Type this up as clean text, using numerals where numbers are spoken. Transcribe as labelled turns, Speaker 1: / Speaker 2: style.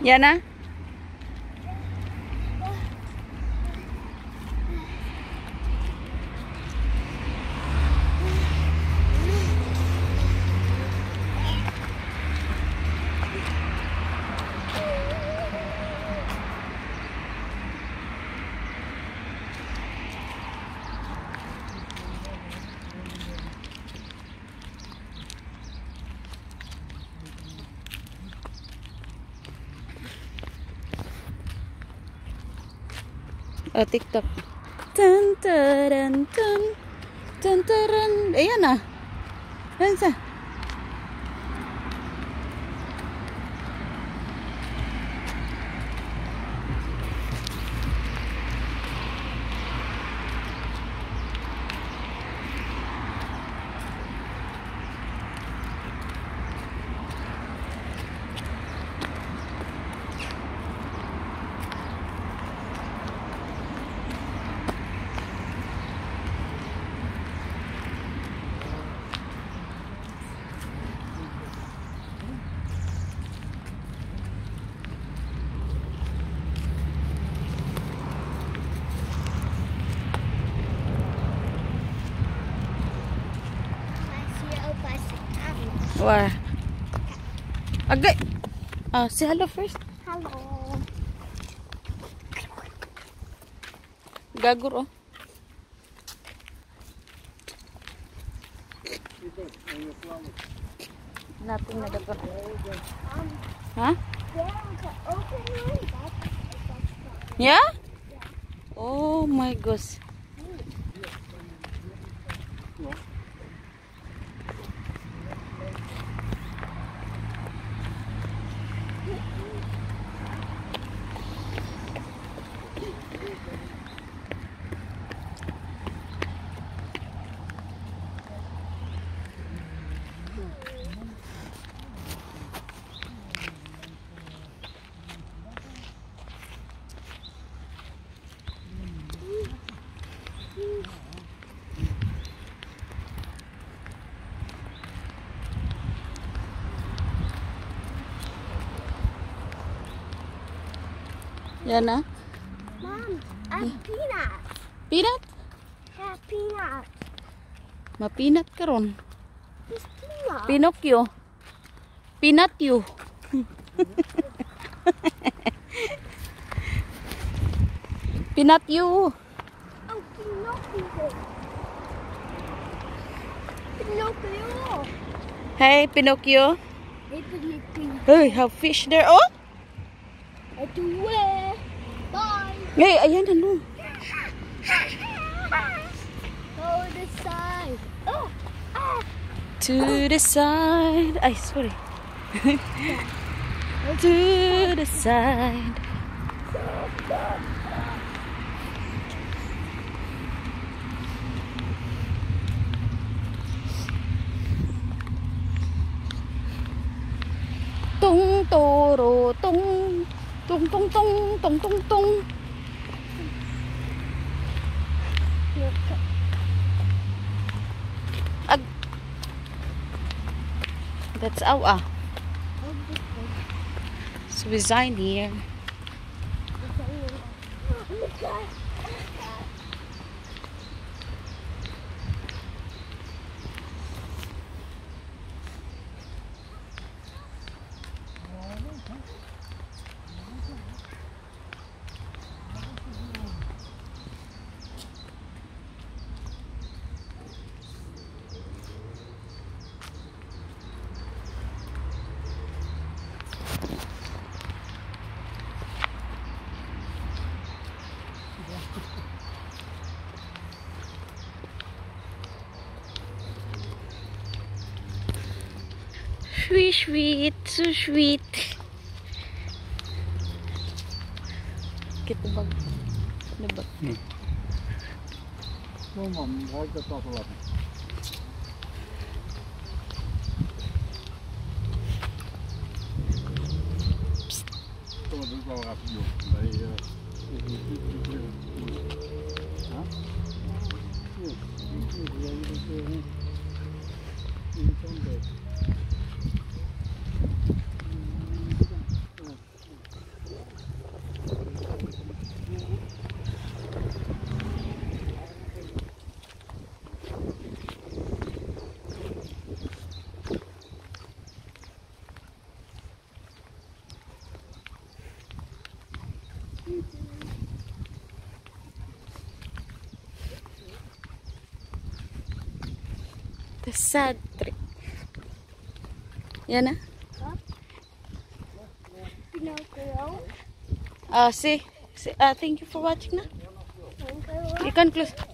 Speaker 1: Yan na. Oh, TikTok. Tan taran tan. Tan taran. Ayan na. Ayan sa. Where? Agay. Say hello first.
Speaker 2: Hello.
Speaker 1: Gagur, oh. Nothing na dapat. Huh? Yeah? Oh my gosh. Yan na.
Speaker 2: Mom, I have peanuts.
Speaker 1: Peanut?
Speaker 2: Have peanuts.
Speaker 1: Mapinat ka ron.
Speaker 2: It's peanuts.
Speaker 1: Pinocchio. Peanut you. Peanut you.
Speaker 2: Oh, Pinocchio. Pinocchio.
Speaker 1: Hey, Pinocchio.
Speaker 2: Hey, Pinocchio.
Speaker 1: Hey, have fish there. Oh!
Speaker 2: I do it. Bye.
Speaker 1: Hey, ayan na no.
Speaker 2: Go this side. Oh. Ah.
Speaker 1: To the side. Ay, sorry. To the side. Tung toro tung. Tung tung tung tung tung tung. That's our. So we sign here. Sweet, sweet, so sweet. Kita bag. Ano ba?
Speaker 3: Mom, why the top of it? Some of them go up you.
Speaker 1: sad trip. Yan na.
Speaker 2: Pinocchio.
Speaker 1: See, thank you for watching na. You can close.